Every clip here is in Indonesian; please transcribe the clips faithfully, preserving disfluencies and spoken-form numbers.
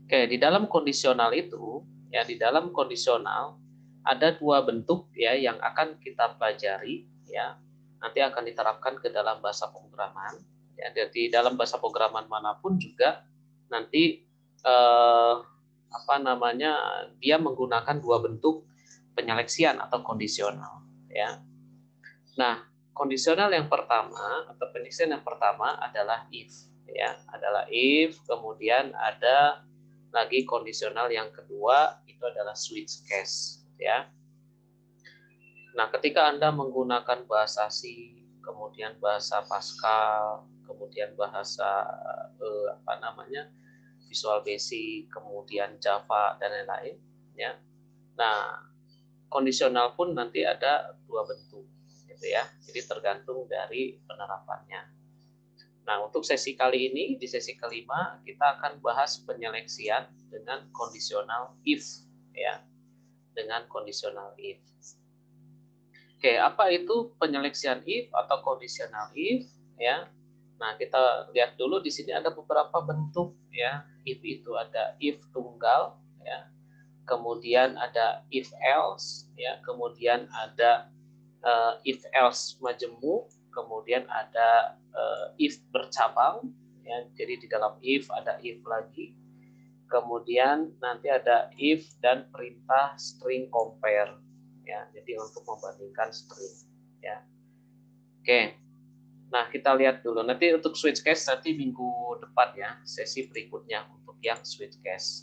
Oke, di dalam kondisional itu, ya di dalam kondisional ada dua bentuk ya yang akan kita pelajari ya. Nanti akan diterapkan ke dalam bahasa pemrograman. Ya, di dalam bahasa pemrograman manapun juga nanti eh, apa namanya dia menggunakan dua bentuk penyeleksian atau kondisional ya. Nah, kondisional yang pertama atau penyeleksian yang pertama adalah if ya, adalah if, kemudian ada lagi kondisional yang kedua itu adalah switch case ya. Nah, ketika Anda menggunakan bahasa C, kemudian bahasa Pascal, kemudian bahasa eh, apa namanya? Visual Basic, kemudian Java dan lain-lain ya. Nah, kondisional pun nanti ada dua bentuk gitu ya. Jadi tergantung dari penerapannya. Nah, untuk sesi kali ini, di sesi kelima, kita akan bahas penyeleksian dengan kondisional if, ya, dengan kondisional if. Oke, apa itu penyeleksian if atau kondisional if, ya? Nah, kita lihat dulu di sini ada beberapa bentuk, ya. If itu ada if tunggal, ya. Kemudian ada if else, ya. Kemudian ada uh, if else majemuk, kemudian ada uh, if bercabang ya, jadi di dalam if ada if lagi, kemudian nanti ada if dan perintah string compare ya, jadi untuk membandingkan string ya. Oke, nah kita lihat dulu nanti untuk switch case nanti minggu depan ya, sesi berikutnya untuk yang switch case.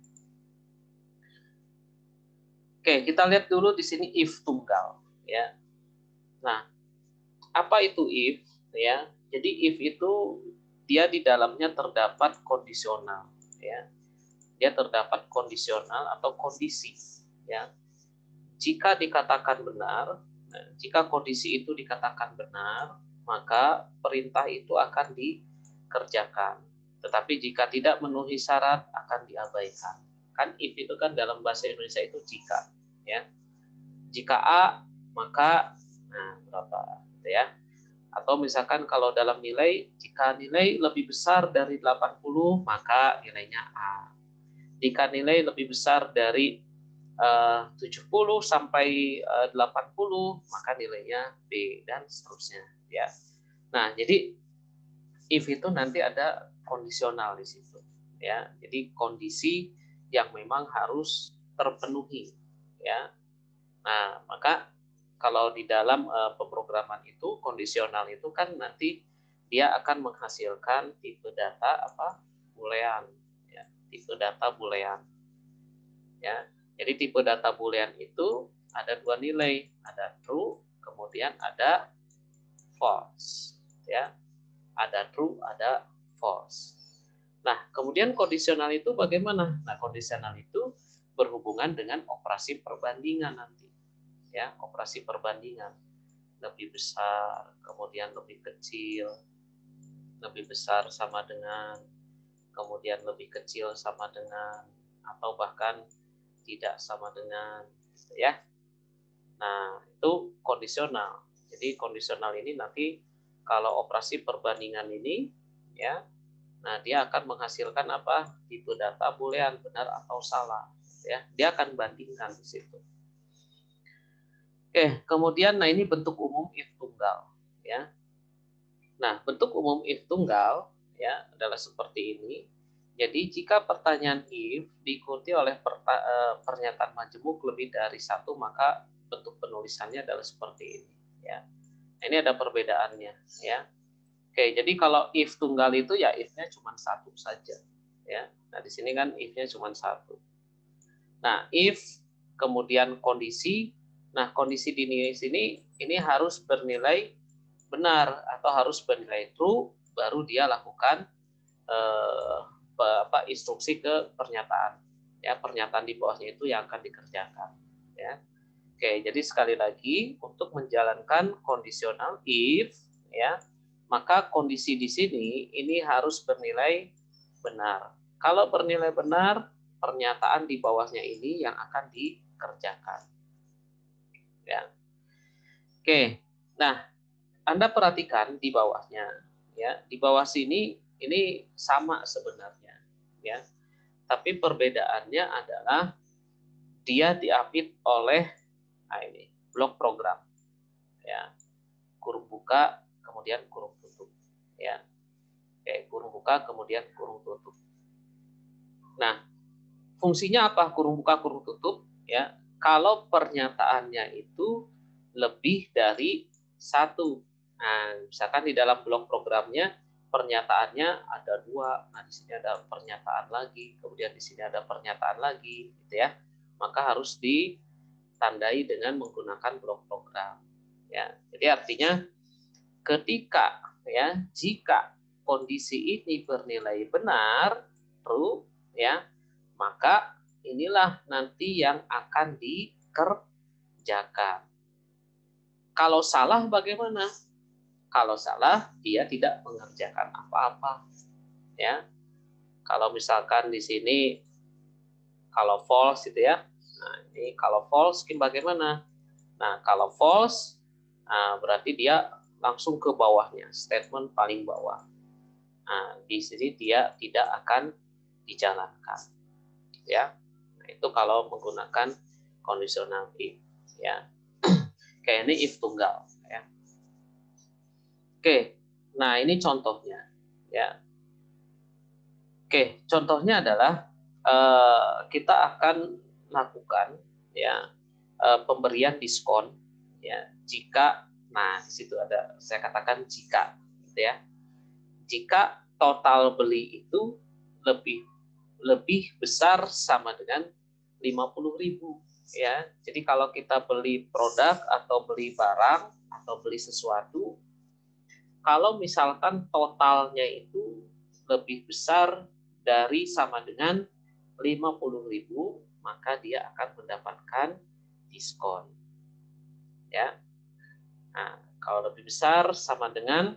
Oke, kita lihat dulu di sini if tunggal ya. Nah, apa itu if ya? Jadi if itu dia di dalamnya terdapat kondisional ya. Dia terdapat kondisional atau kondisi ya. Jika dikatakan benar, nah, jika kondisi itu dikatakan benar, maka perintah itu akan dikerjakan. Tetapi jika tidak memenuhi syarat akan diabaikan. Kan if itu kan dalam bahasa Indonesia itu jika ya. Jika A maka nah berapa gitu ya. Atau misalkan kalau dalam nilai, jika nilai lebih besar dari delapan puluh, maka nilainya A. Jika nilai lebih besar dari uh, tujuh puluh sampai uh, delapan puluh, maka nilainya B, dan seterusnya. Ya. Nah, jadi if itu nanti ada kondisional di situ. Ya. Jadi kondisi yang memang harus terpenuhi. Ya. Nah, maka kalau di dalam uh, pemrograman itu kondisional itu kan nanti dia akan menghasilkan tipe data apa boolean ya, tipe data boolean ya. Jadi tipe data boolean itu ada dua nilai, ada true kemudian ada false ya. Ada true, ada false. Nah, kemudian kondisional itu bagaimana? Nah, kondisional itu berhubungan dengan operasi perbandingan nanti ya, operasi perbandingan lebih besar, kemudian lebih kecil, lebih besar sama dengan, kemudian lebih kecil sama dengan, atau bahkan tidak sama dengan, gitu ya. Nah, itu kondisional. Jadi kondisional ini nanti kalau operasi perbandingan ini, ya, nah dia akan menghasilkan apa? Tipe data boolean benar atau salah, ya. Dia akan bandingkan di situ. Oke, kemudian nah ini bentuk umum if tunggal ya. Nah, bentuk umum if tunggal ya adalah seperti ini. Jadi jika pertanyaan if diikuti oleh pernyataan majemuk lebih dari satu, maka bentuk penulisannya adalah seperti ini ya. Nah, ini ada perbedaannya ya. Oke, jadi kalau if tunggal itu ya if-nya cuma satu saja ya. Nah, di sini kan if-nya cuma satu. Nah, if kemudian kondisi. Nah, kondisi di sini ini harus bernilai benar atau harus bernilai true, baru dia lakukan eh, apa instruksi ke pernyataan. Ya, pernyataan di bawahnya itu yang akan dikerjakan. Ya. Oke, jadi sekali lagi untuk menjalankan kondisional if, ya, maka kondisi di sini ini harus bernilai benar. Kalau bernilai benar, pernyataan di bawahnya ini yang akan dikerjakan. Ya. Oke. Nah, Anda perhatikan di bawahnya ya. Di bawah sini ini sama sebenarnya ya. tapi perbedaannya adalah dia diapit oleh nah ini blok program, ya, kurung buka kemudian kurung tutup, ya, oke, kurung buka kemudian kurung tutup. Nah, fungsinya apa kurung buka kurung tutup? Ya, kalau pernyataannya itu lebih dari satu. Nah, misalkan di dalam blok programnya pernyataannya ada dua, nah di sini ada pernyataan lagi, kemudian di sini ada pernyataan lagi, gitu ya. Maka harus ditandai dengan menggunakan blok program. Ya, jadi artinya ketika ya jika kondisi ini bernilai benar, true, ya, maka inilah nanti yang akan dikerjakan. Kalau salah bagaimana? Kalau salah, dia tidak mengerjakan apa-apa. Ya, kalau misalkan di sini kalau false gitu ya. Nah, ini kalau false bagaimana? Nah, kalau false, nah, berarti dia langsung ke bawahnya, statement paling bawah. Nah, di sini dia tidak akan dijalankan. Ya, nah, itu kalau menggunakan conditional if. Ya, kayak ini if tunggal. Ya. Oke, nah ini contohnya, ya. Oke, contohnya adalah uh, kita akan lakukan ya uh, pemberian diskon, ya. Jika, nah di situ ada saya katakan jika, gitu ya. Jika total beli itu lebih lebih besar sama dengan lima puluh ribu, ya. Jadi kalau kita beli produk atau beli barang atau beli sesuatu, kalau misalkan totalnya itu lebih besar dari sama dengan lima puluh ribu, maka dia akan mendapatkan diskon. Ya. Nah, kalau lebih besar sama dengan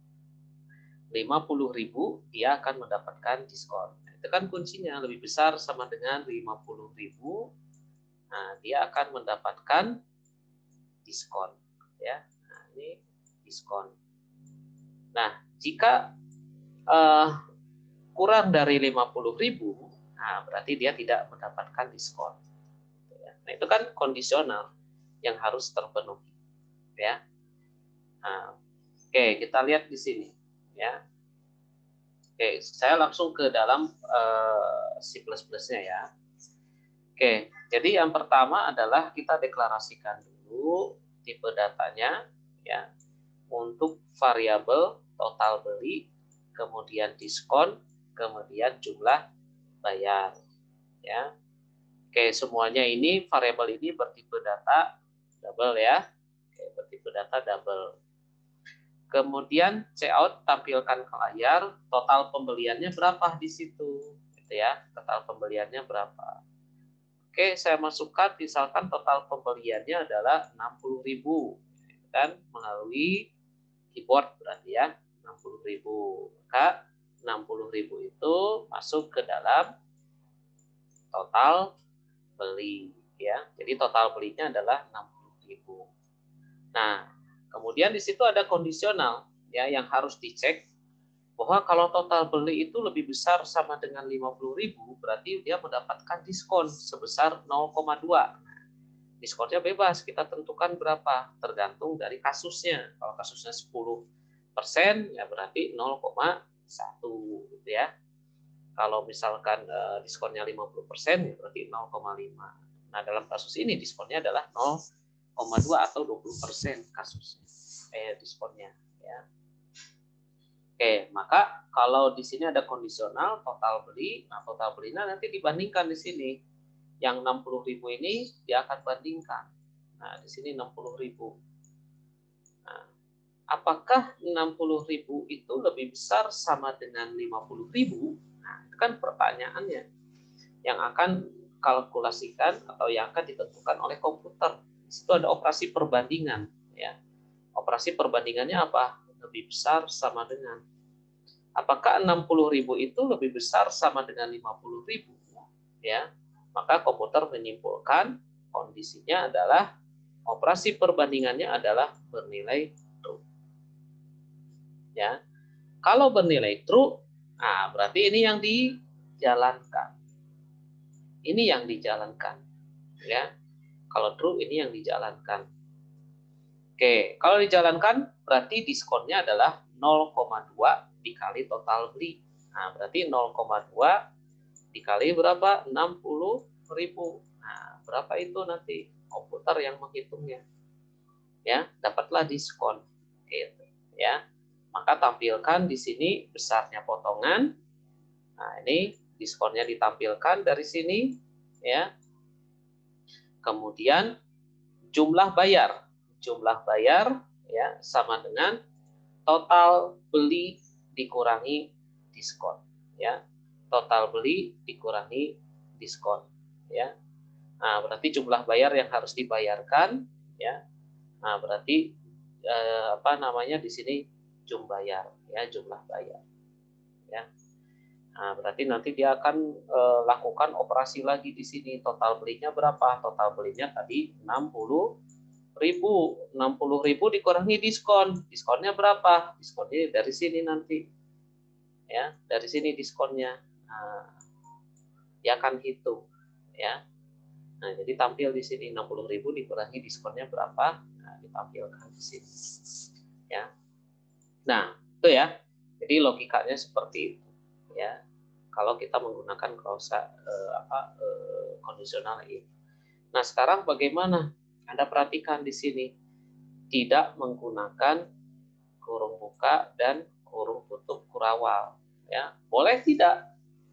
lima puluh ribu, dia akan mendapatkan diskon. Nah, itu kan kuncinya, lebih besar sama dengan lima puluh ribu, nah, dia akan mendapatkan diskon. Ya. Nah, ini diskon. Nah, jika uh, kurang dari lima puluh ribu, nah berarti dia tidak mendapatkan diskon. Nah, itu kan kondisional yang harus terpenuhi. Ya. Nah, oke, kita lihat di sini. Ya. Oke, saya langsung ke dalam uh, C plus plus-nya ya. Oke, jadi yang pertama adalah kita deklarasikan dulu tipe datanya, ya, untuk variabel total beli, kemudian diskon, kemudian jumlah bayar, ya. Oke, semuanya ini variabel ini bertipe data double ya. Oke, bertipe data double. Kemudian cout tampilkan ke layar total pembeliannya berapa di situ, gitu ya. Total pembeliannya berapa. Oke, saya masukkan misalkan total pembeliannya adalah enam puluh ribu, dan melalui keyboard berarti ya enam puluh ribu. Maka enam puluh ribu itu masuk ke dalam total beli, ya. Jadi total belinya adalah enam puluh ribu. Nah, kemudian di situ ada kondisional ya yang harus dicek bahwa kalau total beli itu lebih besar sama dengan lima puluh ribu, berarti dia mendapatkan diskon sebesar nol koma dua. Diskonnya bebas, kita tentukan berapa, tergantung dari kasusnya. Kalau kasusnya sepuluh persen, ya berarti nol koma satu, gitu ya. Kalau misalkan eh, diskonnya lima puluh persen, ya berarti nol koma lima. Nah, dalam kasus ini diskonnya adalah nol koma dua atau dua puluh persen kasusnya, eh, diskonnya. Ya. Oke, maka kalau di sini ada kondisional total beli, nah total belinya nanti dibandingkan di sini. Yang enam puluh ribu ini dia akan bandingkan. Nah, di sini enam puluh ribu. Nah, apakah enam puluh ribu itu lebih besar sama dengan lima puluh ribu? Nah, itu kan pertanyaannya yang akan kalkulasikan atau yang akan ditentukan oleh komputer. Di situ ada operasi perbandingan, ya. Operasi perbandingannya apa? Lebih besar sama dengan. Apakah enam puluh ribu itu lebih besar sama dengan lima puluh ribu? Ya, maka komputer menyimpulkan kondisinya adalah operasi perbandingannya adalah bernilai true. Ya, kalau bernilai true, nah berarti ini yang dijalankan. ini yang dijalankan, ya. Kalau true ini yang dijalankan. Oke, kalau dijalankan berarti diskonnya adalah nol koma dua dikali total beli. Nah, berarti nol koma dua dikali berapa? enam puluh ribu. Nah, berapa itu nanti? Komputer yang menghitungnya. Ya, dapatlah diskon. Gitu, ya. Maka tampilkan di sini besarnya potongan. Nah, ini diskonnya ditampilkan dari sini, ya. Kemudian jumlah bayar. Jumlah bayar ya sama dengan total beli dikurangi diskon, ya. Total beli dikurangi diskon, ya. Nah, berarti jumlah bayar yang harus dibayarkan, ya. Nah, berarti eh, apa namanya di sini jum bayar, ya, jumlah bayar, ya. Nah, berarti nanti dia akan e, lakukan operasi lagi di sini. Total belinya berapa? Total belinya tadi enam puluh ribu. enam puluh ribu dikurangi diskon. Diskonnya berapa? Diskonnya dari sini nanti. Ya, dari sini diskonnya. Nah, dia akan hitung, ya. Nah, jadi tampil di sini enam puluh ribu dikurangi diskonnya berapa? Nah, ditampilkan di sini. Ya. Nah, itu ya. Jadi logikanya seperti itu, ya. Kalau kita menggunakan klausa eh, apa eh, kondisional if. Nah, sekarang bagaimana? Anda perhatikan di sini tidak menggunakan kurung buka dan kurung tutup kurawal, ya. Boleh tidak?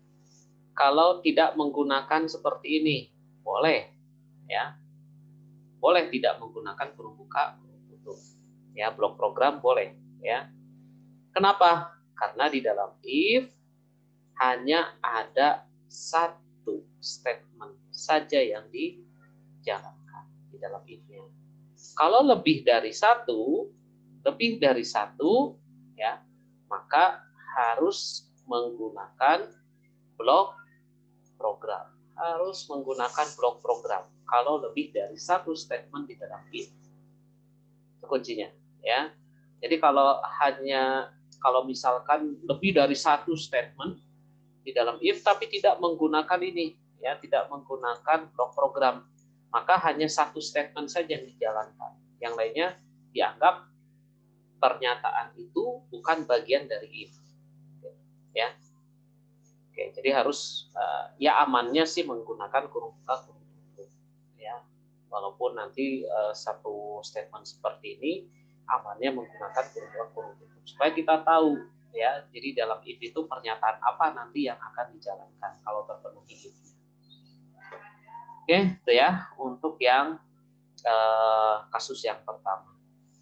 Kalau tidak menggunakan seperti ini, boleh, ya. Boleh tidak menggunakan kurung buka, kurung tutup. Ya, blok program boleh, ya. Kenapa? Karena di dalam if hanya ada satu statement saja yang dijalankan di dalam if-nya. Kalau lebih dari satu, lebih dari satu, ya, maka harus menggunakan blok program. Harus menggunakan blok program. Kalau lebih dari satu statement di dalam if, itu kuncinya, ya. Jadi kalau hanya kalau misalkan lebih dari satu statement di dalam if tapi tidak menggunakan ini, ya, tidak menggunakan blok program, maka hanya satu statement saja yang dijalankan. Yang lainnya dianggap pernyataan itu bukan bagian dari if, ya. Oke, jadi harus uh, ya amannya sih menggunakan kurung buka kurung tutup, ya. Walaupun nanti uh, satu statement seperti ini amannya menggunakan kurung buka kurung tutup supaya kita tahu, ya. Jadi dalam if itu pernyataan apa nanti yang akan dijalankan kalau terpenuhi if. Oke, itu ya untuk yang eh, kasus yang pertama.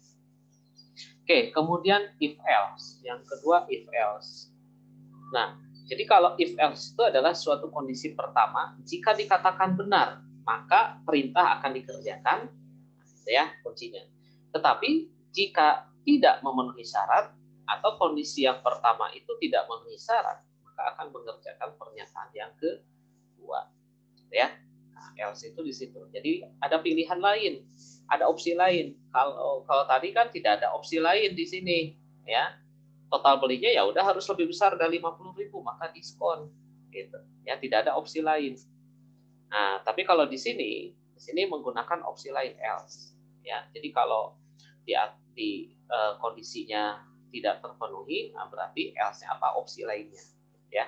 Oke, kemudian if else. Yang kedua if else. Nah, jadi kalau if else itu adalah suatu kondisi pertama, jika dikatakan benar, maka perintah akan dikerjakan, ya, kuncinya. Tetapi jika tidak memenuhi syarat atau kondisi yang pertama itu tidak memenuhi syarat, maka akan mengerjakan pernyataan yang kedua, ya. Nah, else itu di situ. Jadi ada pilihan lain, ada opsi lain. Kalau kalau tadi kan tidak ada opsi lain di sini, ya. Total belinya ya udah harus lebih besar dari lima puluh ribu, maka diskon, gitu. Ya, tidak ada opsi lain. Nah, tapi kalau di sini, di sini menggunakan opsi lain else, ya. Jadi kalau di, di uh, kondisinya tidak terpenuhi, nah berarti else-nya apa? Opsi lainnya, ya.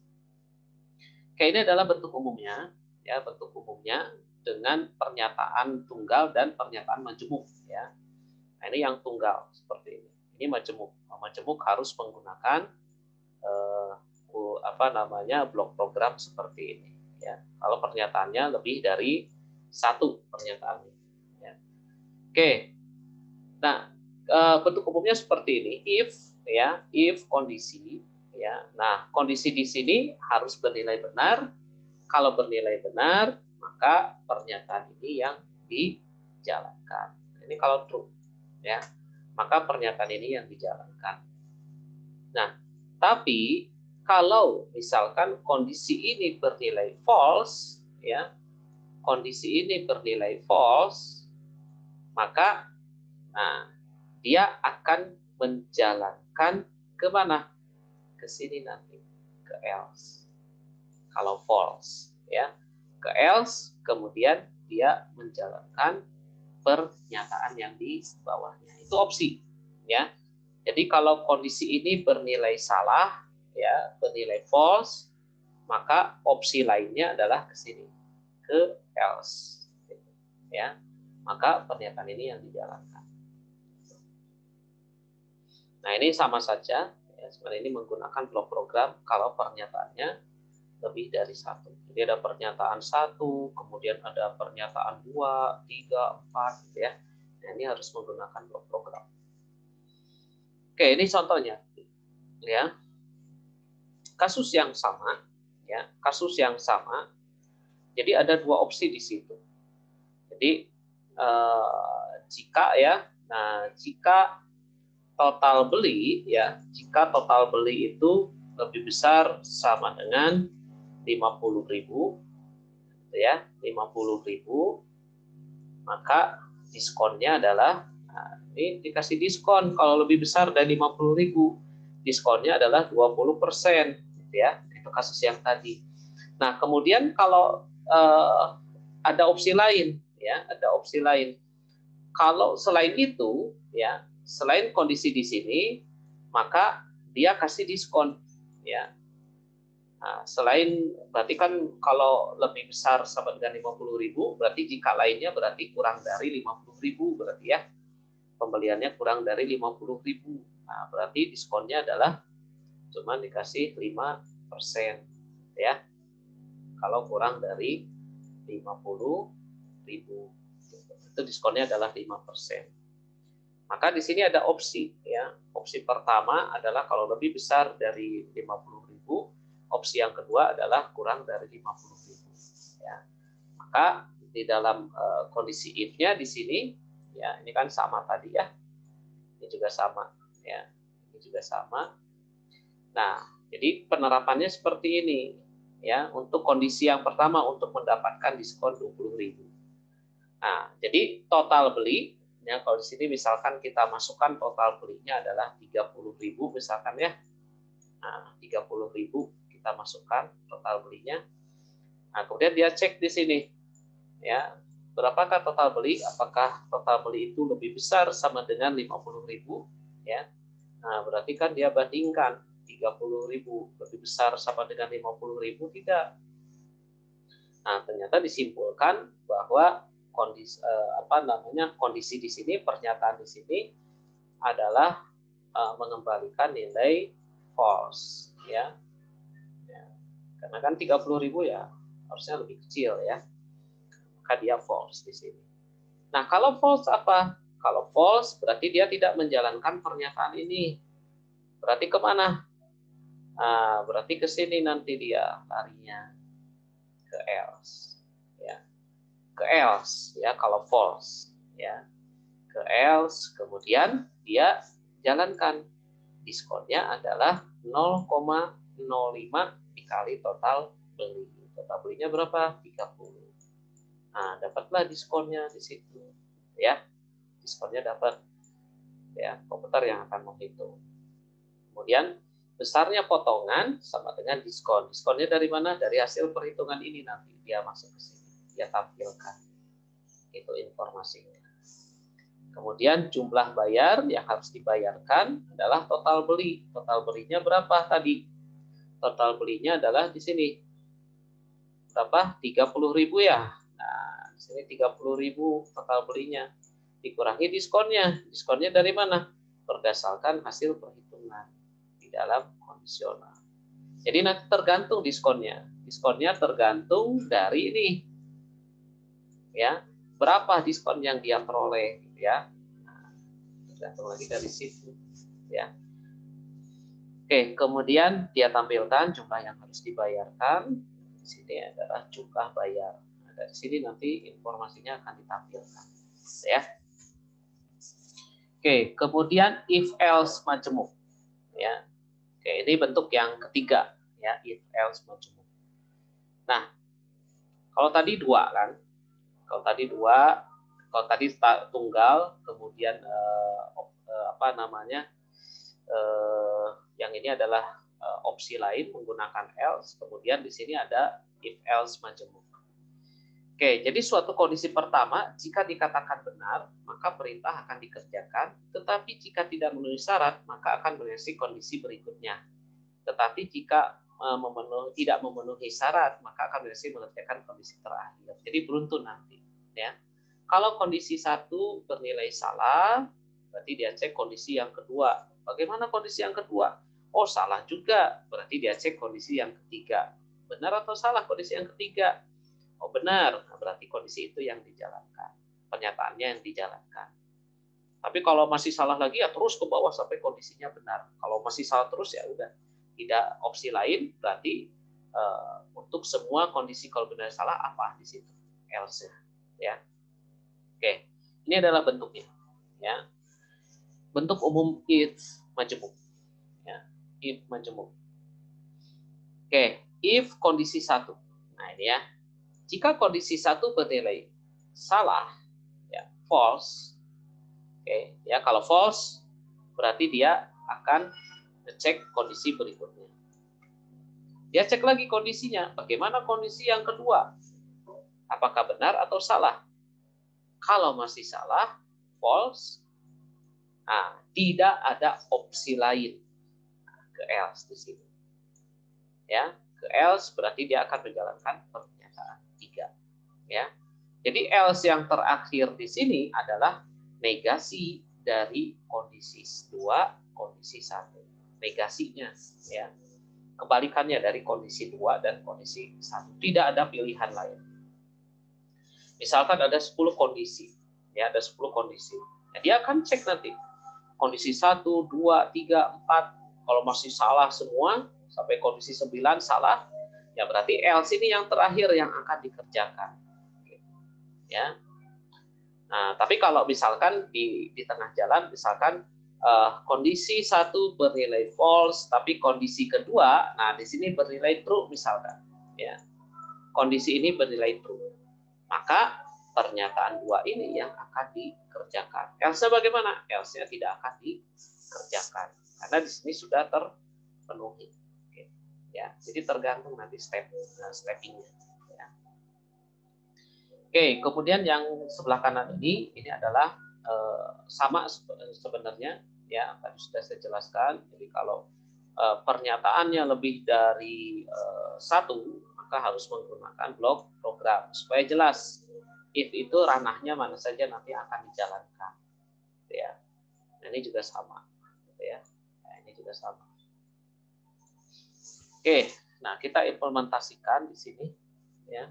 Oke, ini adalah bentuk umumnya, ya, bentuk umumnya dengan pernyataan tunggal dan pernyataan majemuk, ya. Nah, ini yang tunggal seperti ini. Ini majemuk. Majemuk harus menggunakan eh, apa namanya blok program seperti ini, ya. Kalau pernyataannya lebih dari satu pernyataannya, ya. Oke. Nah, eh, bentuk umumnya seperti ini. If, ya, if kondisi, ya. Nah, kondisi di sini harus bernilai benar. Kalau bernilai benar, maka pernyataan ini yang dijalankan. Ini kalau true, ya, maka pernyataan ini yang dijalankan. Nah, tapi kalau misalkan kondisi ini bernilai false, ya, kondisi ini bernilai false, maka nah, dia akan menjalankan ke mana? Ke sini nanti, ke else. Kalau false, ya. ke else, kemudian dia menjalankan pernyataan yang di bawahnya. Itu opsi, ya. Jadi kalau kondisi ini bernilai salah, ya, bernilai false, maka opsi lainnya adalah ke sini, ke else, ya. Maka pernyataan ini yang dijalankan. Nah, ini sama saja, ya, sebenarnya ini menggunakan blok program kalau pernyataannya lebih dari satu. Jadi ada pernyataan satu, kemudian ada pernyataan dua, tiga, empat, gitu ya. Nah, ini harus menggunakan blok program. Oke, ini contohnya, ya. Kasus yang sama, ya, kasus yang sama. Jadi ada dua opsi di situ. Jadi eh, jika ya, nah jika total beli, ya, jika total beli itu lebih besar sama dengan lima puluh ribu, ya, lima puluh ribu, maka diskonnya adalah, nah, ini dikasih diskon kalau lebih besar dari lima puluh ribu, diskonnya adalah dua puluh persen, gitu ya, itu kasus yang tadi. Nah, kemudian kalau eh, ada opsi lain, ya, ada opsi lain. Kalau selain itu, ya, selain kondisi di sini, maka dia kasih diskon, ya. Nah, selain berarti kan kalau lebih besar sama dengan lima puluh ribu, berarti jika lainnya berarti kurang dari lima puluh ribu, berarti ya pembeliannya kurang dari lima puluh ribu. Nah, berarti diskonnya adalah cuma dikasih lima persen, ya. Kalau kurang dari lima puluh ribu, itu diskonnya adalah lima persen. Maka di sini ada opsi, ya. Opsi pertama adalah kalau lebih besar dari lima puluh ribu, opsi yang kedua adalah kurang dari lima puluh ribu, ya. Maka di dalam uh, kondisi if-nya di sini, ya, ini kan sama tadi, ya. Ini juga sama, ya. Ini juga sama. Nah, jadi penerapannya seperti ini, ya. Untuk kondisi yang pertama untuk mendapatkan diskon dua puluh ribu. Nah, jadi total beli, ya, kalau di sini misalkan kita masukkan total belinya adalah tiga puluh ribu misalkan, ya. Nah, tiga puluh ribu kita masukkan total belinya. Nah, kemudian dia cek di sini, ya, berapakah total beli? Apakah total beli itu lebih besar sama dengan lima puluh ribu, ya? Nah, berarti kan dia bandingkan tiga puluh ribu lebih besar sama dengan lima puluh ribu, tidak. Nah, ternyata disimpulkan bahwa kondisi eh, apa namanya kondisi di sini, pernyataan di sini adalah eh, mengembalikan nilai false, ya. Ya. Karena kan tiga puluh ribu ya harusnya lebih kecil, ya. Maka dia false di sini. Nah, kalau false apa? Kalau false berarti dia tidak menjalankan pernyataan ini. Berarti kemana? Nah, berarti ke sini nanti dia larinya, ke else, ya. Ke else, ya, kalau false, ya. Ke else, kemudian dia jalankan. Diskonnya adalah nol koma nol lima dikali total beli. Total belinya berapa? tiga puluh. Nah, dapatlah diskonnya di situ, ya. Diskonnya dapat, ya, komputer yang akan menghitung. Kemudian besarnya potongan sama dengan diskon. Diskonnya dari mana? Dari hasil perhitungan ini nanti dia masuk ke sini, dia tampilkan. Itu informasinya. Kemudian jumlah bayar yang harus dibayarkan adalah total beli. Total belinya berapa tadi? Total belinya adalah di sini. Berapa? tiga puluh ribu, ya. Nah, di sini tiga puluh ribu total belinya. Dikurangi diskonnya. Diskonnya dari mana? Berdasarkan hasil perhitungan di dalam kondisional. Jadi nanti tergantung diskonnya. Diskonnya tergantung dari ini, ya, berapa diskon yang dia peroleh, ya. Nah, tergantung lagi dari situ, ya. Oke, kemudian dia tampilkan jumlah yang harus dibayarkan. Di sini adalah jumlah bayar. Nah, dari sini nanti informasinya akan ditampilkan, ya. Oke, kemudian if else majemuk, ya. Oke, ini bentuk yang ketiga, ya, if else majemuk. Nah, kalau tadi dua kan, kalau tadi dua, kalau tadi tunggal, kemudian eh, eh, apa namanya, eh, yang ini adalah eh, opsi lain menggunakan else, kemudian di sini ada if else majemuk. Oke, jadi suatu kondisi pertama, jika dikatakan benar, maka perintah akan dikerjakan, tetapi jika tidak memenuhi syarat, maka akan berisi kondisi berikutnya. Tetapi jika memenuhi, tidak memenuhi syarat, maka akan berisi mengerjakan kondisi terakhir. Jadi beruntun nanti. Ya. Kalau kondisi satu bernilai salah, berarti dia cek kondisi yang kedua. Bagaimana kondisi yang kedua? Oh, salah juga, berarti dia cek kondisi yang ketiga. Benar atau salah kondisi yang ketiga? Oh benar, nah, berarti kondisi itu yang dijalankan. Pernyataannya yang dijalankan. Tapi kalau masih salah lagi ya terus ke bawah sampai kondisinya benar. Kalau masih salah terus ya udah. Tidak opsi lain, berarti uh, untuk semua kondisi kalau benar salah apa di situ? Else. Ya. Oke, ini adalah bentuknya. Ya. Bentuk umum if majemuk. Ya. If majemuk. Oke, if kondisi satu. Nah ini ya. Jika kondisi satu bernilai salah, ya, false, oke, ya kalau false berarti dia akan ngecek kondisi berikutnya. Dia cek lagi kondisinya, bagaimana kondisi yang kedua, apakah benar atau salah. Kalau masih salah, false, nah, tidak ada opsi lain nah, ke else di sini. Ya, ke else berarti dia akan menjalankan pernyataan tiga. Ya. Jadi else yang terakhir di sini adalah negasi dari kondisi dua, kondisi satu. Negasinya ya. Kebalikannya dari kondisi dua dan kondisi satu. Tidak ada pilihan lain. Misalkan ada sepuluh kondisi, ya ada sepuluh kondisi. Nah, dia akan cek nanti kondisi satu, dua, tiga, empat. Kalau masih salah semua sampai kondisi sembilan salah, ya berarti else ini yang terakhir yang akan dikerjakan. Ya, nah tapi kalau misalkan di di tengah jalan, misalkan uh, kondisi satu bernilai false, tapi kondisi kedua, nah di sini bernilai true misalkan, ya kondisi ini bernilai true, maka pernyataan dua ini yang akan dikerjakan. Else bagaimana? Else-nya tidak akan dikerjakan karena di sini sudah terpenuhi. Oke. Ya, jadi tergantung nanti step uh, steppingnya. Oke, kemudian yang sebelah kanan ini, ini adalah eh, sama sebenarnya, ya tadi sudah saya jelaskan. Jadi kalau eh, pernyataannya lebih dari eh, satu, maka harus menggunakan blok program supaya jelas. If itu ranahnya mana saja nanti akan dijalankan, ya. Nah, ini juga sama, ya. Nah, ini juga sama. Oke, nah kita implementasikan di sini, ya.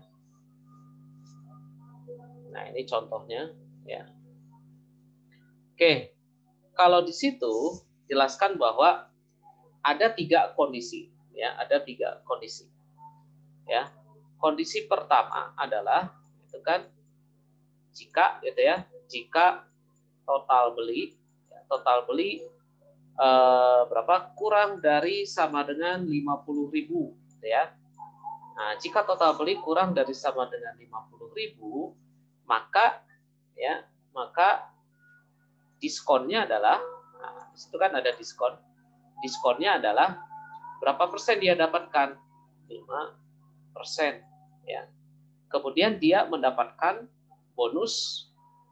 Nah, ini contohnya, ya. Oke, kalau di situ jelaskan bahwa ada tiga kondisi, ya, ada tiga kondisi, ya. Kondisi pertama adalah, itu kan, jika, gitu ya, jika total beli, ya, total beli eh, berapa kurang dari sama dengan lima puluh ribu, gitu ya. Nah, jika total beli kurang dari sama dengan lima puluh ribu, maka ya maka diskonnya adalah, nah, disitu kan ada diskon, diskonnya adalah berapa persen dia dapatkan? lima persen, ya. Kemudian dia mendapatkan bonus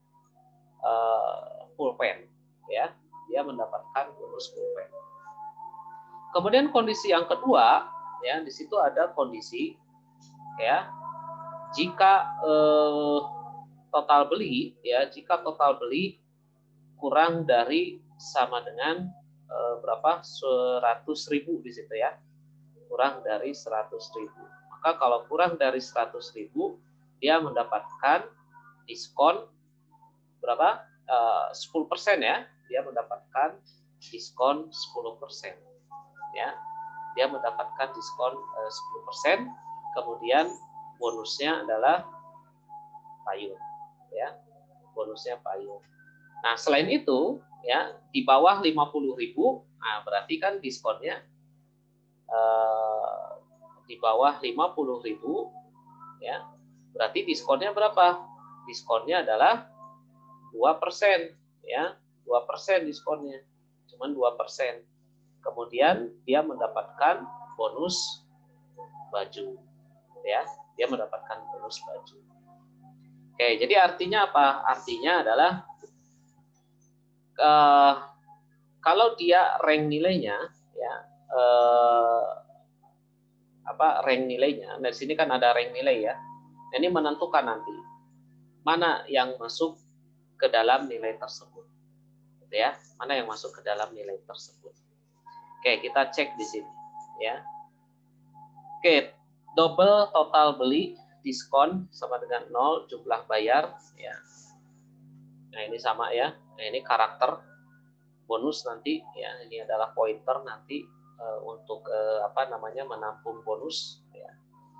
uh, pulpen, ya, dia mendapatkan bonus pulpen. Kemudian kondisi yang kedua, ya, di situ ada kondisi, ya, jika eh, total beli, ya, jika total beli kurang dari sama dengan e, berapa? seratus ribu di situ, ya. Kurang dari seratus ribu. Maka kalau kurang dari seratus ribu, dia mendapatkan diskon berapa? E, sepuluh persen, ya. Dia mendapatkan diskon sepuluh persen. Ya. Dia mendapatkan diskon e, sepuluh persen. Kemudian bonusnya adalah payung, ya. Bonusnya payung. Nah, selain itu, ya, di bawah lima puluh ribu, nah berarti kan diskonnya eh, di bawah lima puluh ribu, ya. Berarti diskonnya berapa? Diskonnya adalah dua persen, ya. dua persen diskonnya. Cuman dua persen. Kemudian dia mendapatkan bonus baju, ya. Dia mendapatkan bonus baju. Oke, jadi artinya apa? Artinya adalah uh, kalau dia rank nilainya, ya uh, apa rank nilainya? Nah, di sini kan ada rank nilai ya. Ini menentukan nanti mana yang masuk ke dalam nilai tersebut, gitu ya. Mana yang masuk ke dalam nilai tersebut. Oke, kita cek di sini, ya. Oke, double total beli diskon sama dengan nol, jumlah bayar, ya. Nah ini sama ya. Nah, ini karakter bonus nanti, ya. Ini adalah pointer nanti uh, untuk uh, apa namanya menampung bonus, ya.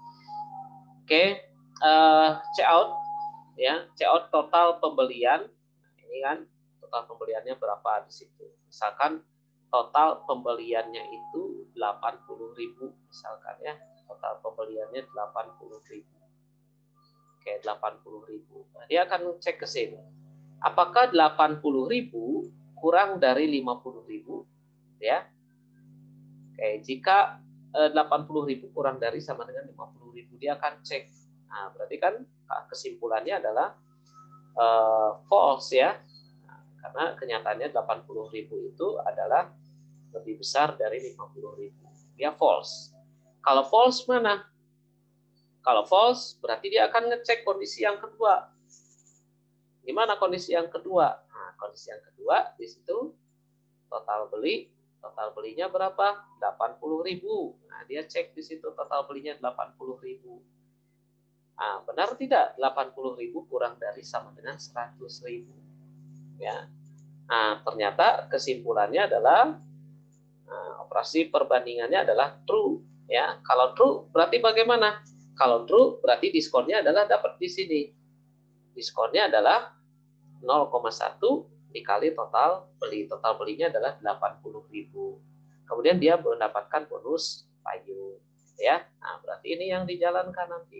Oke, uh, checkout, ya. Checkout total pembelian. Ini kan total pembeliannya berapa di situ. Misalkan total pembeliannya itu delapan puluh ribu misalkan ya. Total pembeliannya delapan puluh ribu. Oke, delapan puluh ribu. Nah, dia akan cek ke sini. Apakah delapan puluh ribu kurang dari lima puluh ribu? Ya. Oke, jika eh, delapan puluh ribu kurang dari sama dengan lima puluh ribu, dia akan cek. Nah, berarti kan kesimpulannya adalah eh, false ya. Nah, karena kenyataannya delapan puluh ribu itu adalah lebih besar dari lima puluh ribu. Dia false. Kalau false mana? Kalau false, berarti dia akan ngecek kondisi yang kedua. Gimana kondisi yang kedua? Nah, kondisi yang kedua di situ total beli, total belinya berapa? delapan puluh ribu. Nah, dia cek di situ total belinya delapan puluh ribu. Nah, benar tidak delapan puluh ribu kurang dari sama dengan seratus ribu? Ya. Nah, ternyata kesimpulannya adalah nah, operasi perbandingannya adalah true. Ya, kalau true berarti bagaimana? Kalau true berarti diskonnya adalah dapat di sini. Diskonnya adalah nol koma satu dikali total beli. Total belinya adalah delapan puluh ribu. Kemudian dia mendapatkan bonus payung. Ya, nah berarti ini yang dijalankan nanti.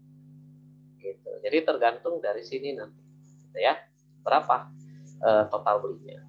Gitu. Jadi tergantung dari sini nanti. Gitu ya, berapa uh, total belinya.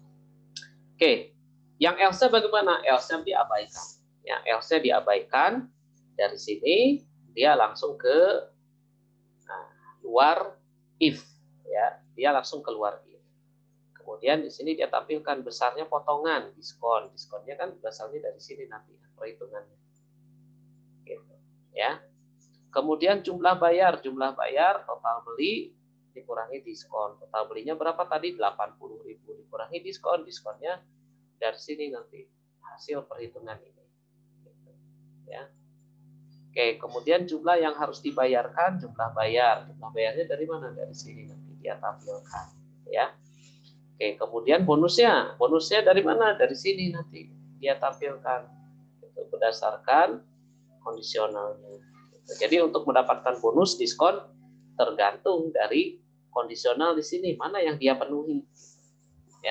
Oke, yang else bagaimana? Else diabaikan. Ya, else diabaikan. Dari sini dia langsung ke nah, luar if. Ya, dia langsung keluar if. Kemudian di sini dia tampilkan besarnya potongan diskon. Diskonnya kan berasanya dari sini nanti perhitungannya. Gitu, ya. Kemudian jumlah bayar, jumlah bayar total beli dikurangi diskon. Total belinya berapa tadi? delapan puluh ribu dikurangi diskon. Diskonnya dari sini nanti hasil perhitungan ini. Gitu, ya. Oke, kemudian jumlah yang harus dibayarkan, jumlah bayar. Jumlah bayarnya dari mana? Dari sini nanti dia tampilkan, ya. Oke, kemudian bonusnya. Bonusnya dari mana? Dari sini nanti dia tampilkan. Itu berdasarkan kondisionalnya. Jadi untuk mendapatkan bonus diskon tergantung dari kondisional di sini mana yang dia penuhi. Ya.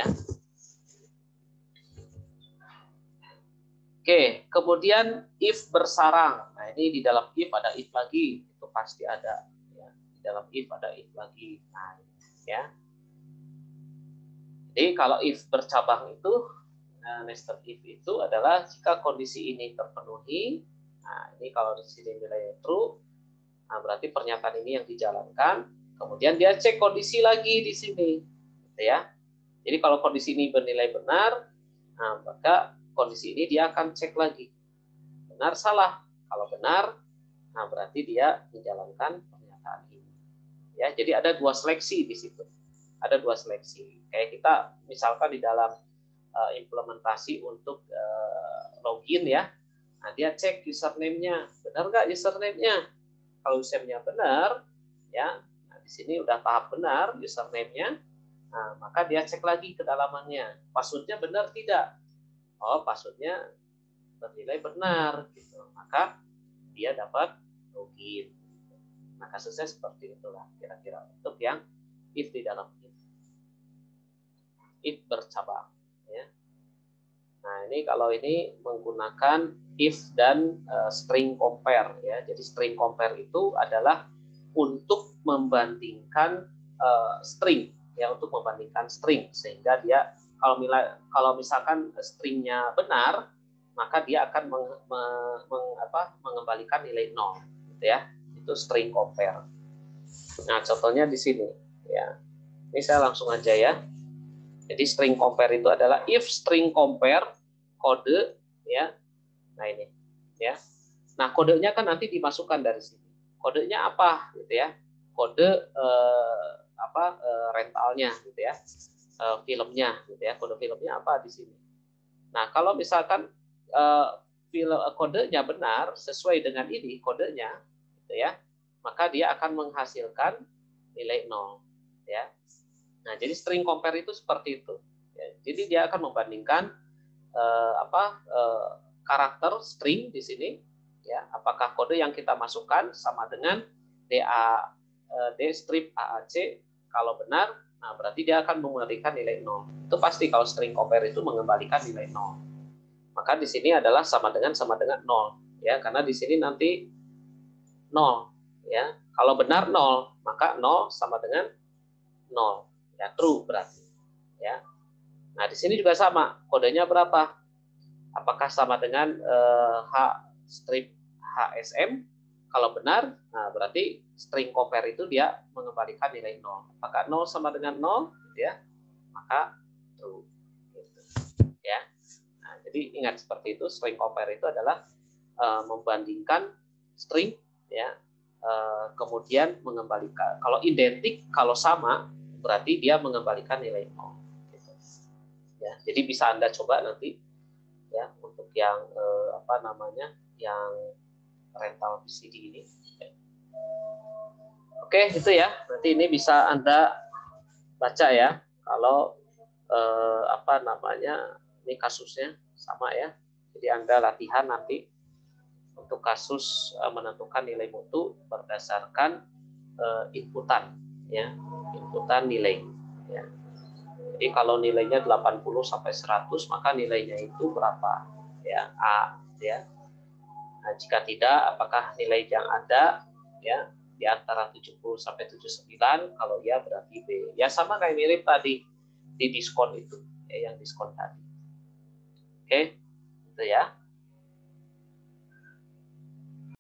Oke, kemudian if bersarang. Nah, ini di dalam if ada if lagi, itu pasti ada ya. Di dalam if ada if lagi. Nah, ya. Jadi kalau if bercabang itu nah, nested if itu adalah jika kondisi ini terpenuhi. Nah, ini kalau di sini nilainya true, nah berarti pernyataan ini yang dijalankan. Kemudian dia cek kondisi lagi di sini, gitu ya. Jadi kalau kondisi ini bernilai benar, nah maka kondisi ini dia akan cek lagi. Benar salah. Kalau benar, nah berarti dia menjalankan pernyataan ini. Ya, jadi ada dua seleksi di situ. Ada dua seleksi. Kayak kita misalkan di dalam uh, implementasi untuk uh, login ya. Nah, dia cek username-nya. Benar nggak username-nya? Kalau username-nya benar, ya. Nah, di sini udah tahap benar username-nya. Nah, maka dia cek lagi kedalamannya. Password-nya benar tidak? Oh, password-nya bernilai benar gitu. Maka dia dapat login. Nah, kasusnya seperti itulah kira-kira untuk yang if di dalam if. If bercabang ya. Nah, ini kalau ini menggunakan if dan uh, string compare ya. Jadi string compare itu adalah untuk membandingkan uh, string ya, untuk membandingkan string sehingga dia kalau mila, kalau misalkan stringnya benar, maka dia akan meng, meng, meng, apa, mengembalikan nilai nol gitu ya. Itu string compare. Nah, contohnya di sini ya. Ini saya langsung aja ya. Jadi string compare itu adalah if string compare kode ya. Nah, ini ya. Nah, kodenya kan nanti dimasukkan dari sini. Kodenya apa gitu ya? Kode eh, apa eh, rentalnya gitu ya. Eh, filmnya gitu ya. Kode filmnya apa di sini? Nah, kalau misalkan eh, film kodenya benar sesuai dengan ini kodenya gitu ya, maka dia akan menghasilkan nilai nol ya. Nah, jadi string compare itu seperti itu. Ya, jadi dia akan membandingkan eh, apa eh, karakter string di sini ya, apakah kode yang kita masukkan sama dengan da eh, d strip aac. Kalau benar, nah berarti dia akan memberikan nilai nol. Itu pasti kalau string compare itu mengembalikan nilai nol. Maka di sini adalah sama dengan sama dengan nol ya, karena di sini nanti nol ya. Kalau benar nol, maka nol sama dengan nol. Ya, true berarti. Ya. Nah, di sini juga sama. Kodenya berapa? Apakah sama dengan eh, H strip H S M? Kalau benar, nah berarti string compare itu dia mengembalikan nilai nol. Apakah nol sama dengan nol? Gitu ya. Maka true. Gitu. Ya. Nah, jadi ingat seperti itu, string compare itu adalah eh, membandingkan string ya. Eh, kemudian mengembalikan. Kalau identik, kalau sama, berarti dia mengembalikan nilai nol. Gitu. Ya, jadi bisa Anda coba nanti ya untuk yang eh, apa namanya yang rental V C D ini. Oke, itu ya. Nanti ini bisa Anda baca ya. Kalau eh, apa namanya ini kasusnya sama ya. Jadi Anda latihan nanti untuk kasus eh, menentukan nilai mutu berdasarkan eh, inputan ya, inputan nilai ya. Jadi kalau nilainya delapan puluh sampai seratus, maka nilainya itu berapa? Ya, A ya. Nah, jika tidak, apakah nilai yang ada ya di antara tujuh puluh sampai tujuh puluh sembilan? Kalau ya berarti B. Ya sama kayak mirip tadi di diskon itu, ya, yang diskon tadi. Oke, itu ya.